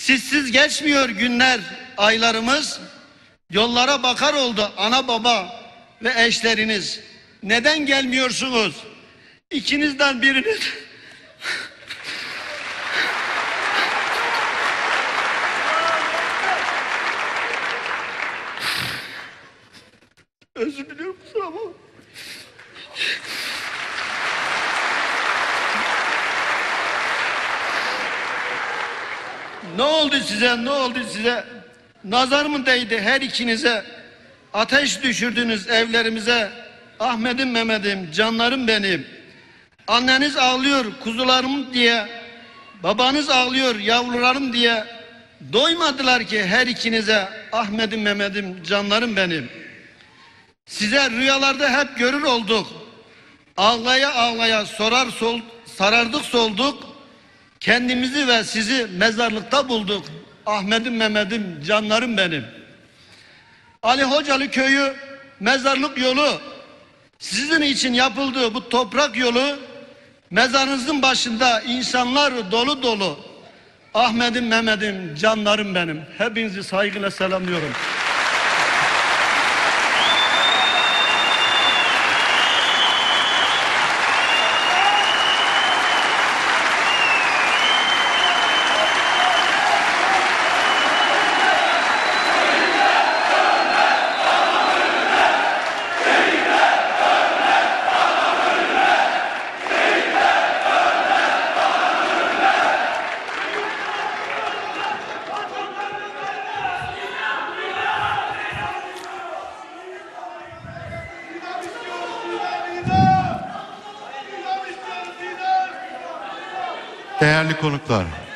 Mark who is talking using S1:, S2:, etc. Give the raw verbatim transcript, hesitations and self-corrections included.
S1: Sizsiz geçmiyor günler, aylarımız. Yollara bakar oldu ana baba ve eşleriniz. Neden gelmiyorsunuz? İkinizden biriniz... Özür diliyorum, kusura bakma. Ne oldu size, ne oldu size? Nazar mı değdi her ikinize? Ateş düşürdünüz evlerimize. Ahmet'im, Mehmet'im, canlarım benim. Anneniz ağlıyor kuzularım diye. Babanız ağlıyor yavrularım diye. Doymadılar ki her ikinize. Ahmet'im, Mehmet'im, canlarım benim. Size rüyalarda hep görür olduk. Ağlaya ağlaya sorar sol, sarardık solduk. Kendimizi ve sizi mezarlıkta bulduk. Ahmet'im, Mehmet'im, canlarım benim. Ali Hocalı köyü mezarlık yolu, sizin için yapıldığı bu toprak yolu, mezarınızın başında insanlar dolu dolu. Ahmet'im, Mehmet'im, canlarım benim. Hepinizi saygıyla selamlıyorum.
S2: Değerli konuklar,